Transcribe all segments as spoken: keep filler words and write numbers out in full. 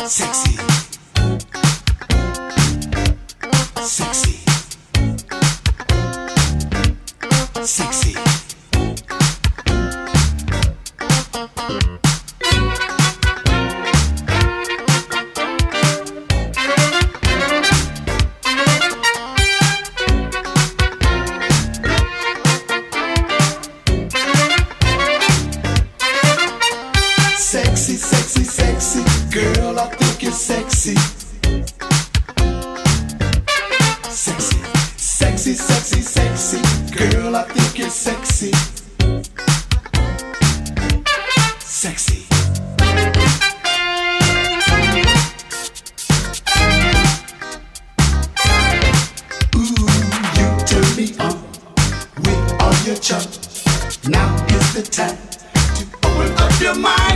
Sexy. Sexy. Sexy. Sexy, sexy, sexy, girl, I think you're sexy. Sexy, sexy, sexy, sexy, girl, I think you're sexy. Sexy. Ooh, you turn me on with all your charm. Now is the time to open up your mind.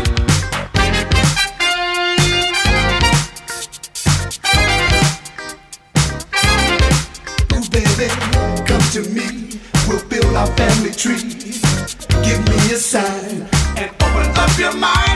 Baby, come to me, we'll build our family tree. Give me a sign and open up your mind.